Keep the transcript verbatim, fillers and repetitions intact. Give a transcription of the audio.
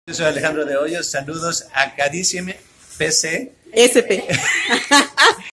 Yo soy Alejandro de Hoyos, saludos a Carísime P C. S P